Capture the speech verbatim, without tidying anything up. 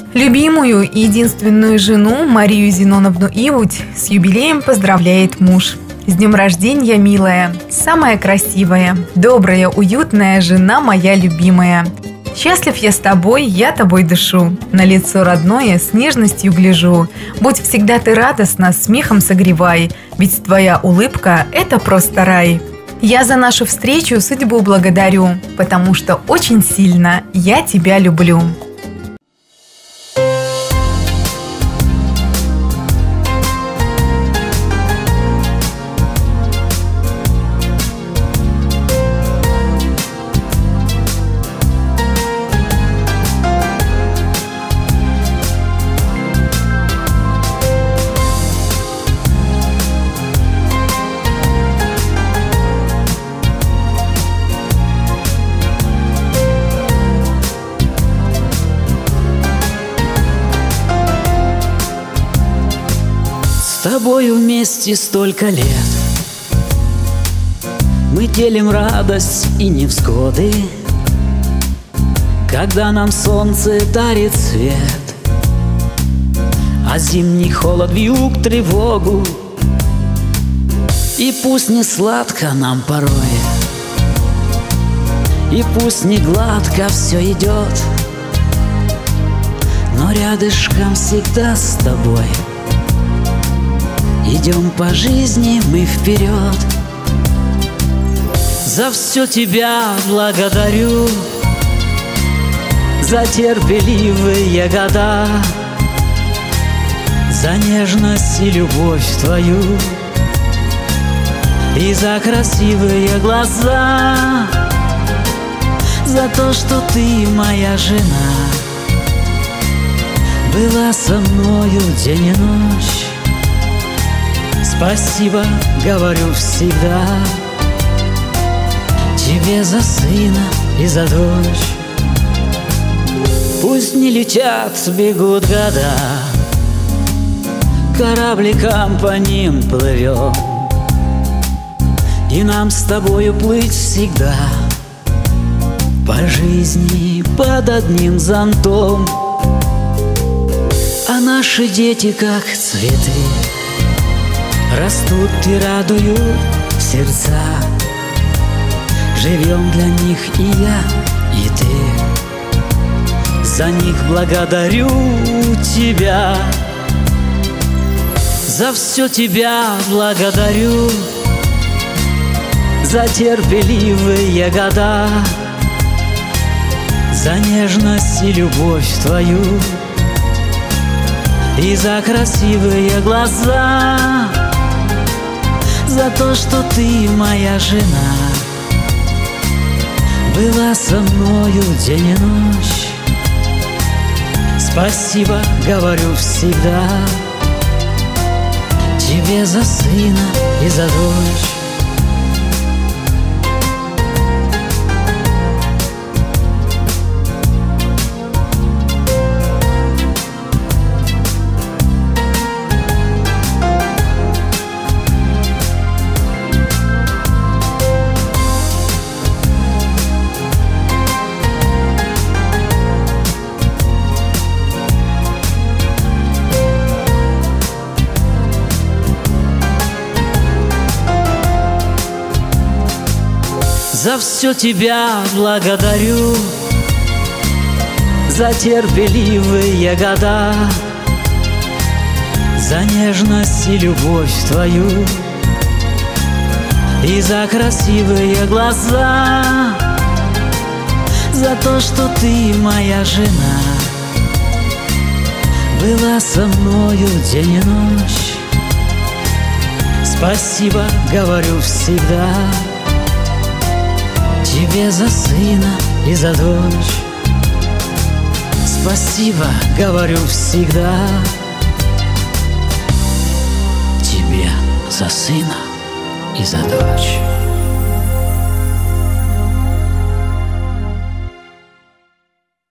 Любимую и единственную жену Марию Зеноновну Ивуть с юбилеем поздравляет муж. С днем рождения, милая, самая красивая, добрая, уютная жена моя любимая. Счастлив я с тобой, я тобой дышу, на лицо родное с нежностью гляжу. Будь всегда ты радостна, смехом согревай, ведь твоя улыбка – это просто рай. Я за нашу встречу судьбу благодарю, потому что очень сильно я тебя люблю. С тобою вместе столько лет, мы делим радость и невзгоды, когда нам солнце дарит свет, а зимний холод вьюг тревогу. И пусть не сладко нам порой, и пусть не гладко все идет, но рядышком всегда с тобой идем по жизни мы вперед. За все тебя благодарю, за терпеливые года, за нежность и любовь твою, и за красивые глаза, за то, что ты, моя жена, была со мною день и ночь. Спасибо, говорю всегда, тебе за сына и за дочь. Пусть не летят, бегут года, корабликам по ним плывем, и нам с тобою плыть всегда по жизни под одним зонтом. А наши дети, как цветы, растут и радуют сердца. Живем для них и я, и ты. За них благодарю тебя, за все тебя благодарю, за терпеливые года, за нежность и любовь твою, и за красивые глаза, за то, что ты, моя жена, была со мною день и ночь. Спасибо, говорю всегда, тебе за сына и за дочь. За все тебя благодарю, за терпеливые года, за нежность и любовь твою, и за красивые глаза, за то, что ты, моя жена, была со мною день и ночь. Спасибо, говорю всегда, тебе за сына и за дочь. Спасибо, говорю всегда, тебе за сына и за дочь.